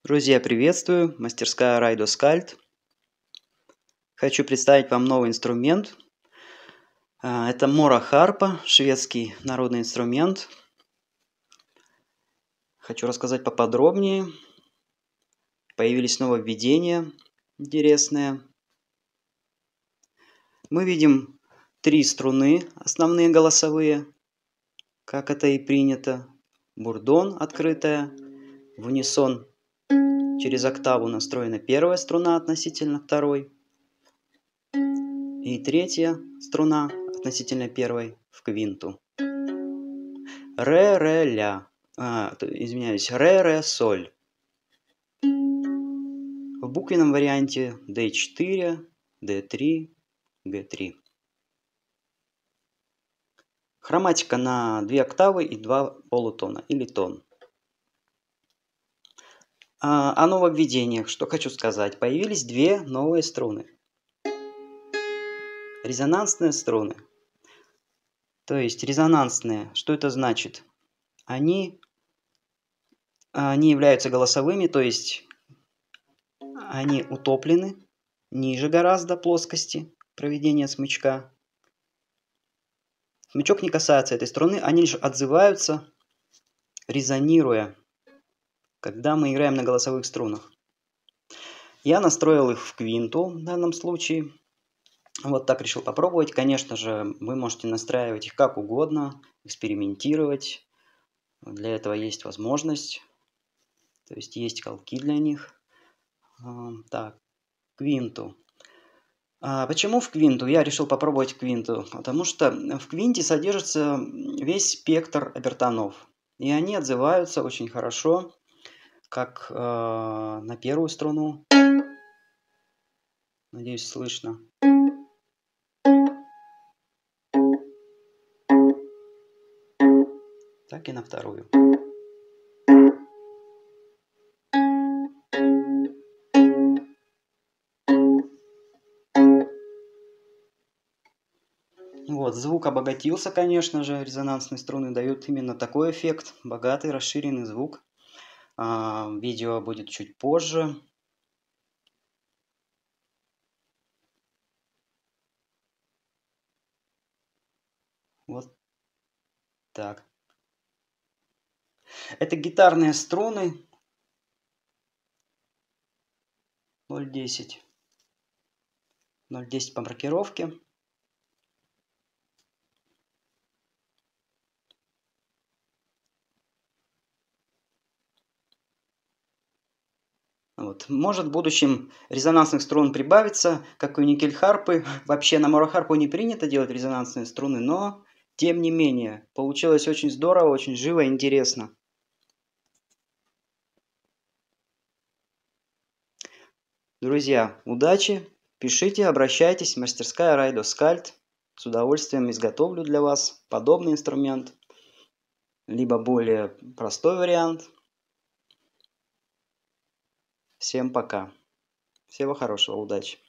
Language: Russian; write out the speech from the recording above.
Друзья, приветствую! Мастерская Райдо Скальд. Хочу представить вам новый инструмент. Это мора-харпа, шведский народный инструмент. Хочу рассказать поподробнее. Появились нововведения интересные. Мы видим 3 струны, основные голосовые, как это и принято. Бурдон открытая, в унисон через октаву настроена первая струна относительно второй. И третья струна относительно первой в квинту. Ре, ре, ля. Извиняюсь, ре, ре, соль. В буквенном варианте D4, D3, G3. Хроматика на 2 октавы и 2 полутона или тон. О нововведениях, что хочу сказать. Появились 2 новые струны. Резонансные струны. То есть резонансные, что это значит? Они являются голосовыми, то есть они утоплены ниже гораздо плоскости проведения смычка. Смычок не касается этой струны, они лишь отзываются, резонируя, когда мы играем на голосовых струнах. Я настроил их в квинту в данном случае. Вот так решил попробовать. Конечно же, вы можете настраивать их как угодно, экспериментировать. Для этого есть возможность. То есть есть колки для них. Так, квинту. Почему в квинту? Я решил попробовать квинту, потому что в квинте содержится весь спектр обертонов. И они отзываются очень хорошо, как на первую струну. Надеюсь, слышно. Так и на вторую. Вот, звук обогатился, конечно же. Резонансные струны дают именно такой эффект. Богатый, расширенный звук. Видео будет чуть позже. Вот так. Это гитарные струны 0,10. 0,10 по маркировке. Вот. Может в будущем резонансных струн прибавится, как у никель-харпы. Вообще на мора-харпу не принято делать резонансные струны, но тем не менее получилось очень здорово, очень живо и интересно. Друзья, удачи, пишите, обращайтесь, мастерская Райдо Скальд. С удовольствием изготовлю для вас подобный инструмент, либо более простой вариант. Всем пока. Всего хорошего, удачи.